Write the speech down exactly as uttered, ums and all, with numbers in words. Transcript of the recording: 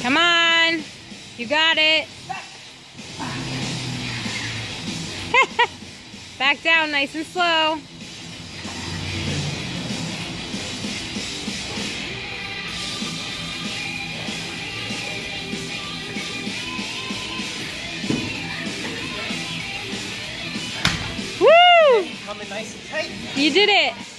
Come on. You got it. Back down nice and slow. Woo! Coming nice and tight. You did it.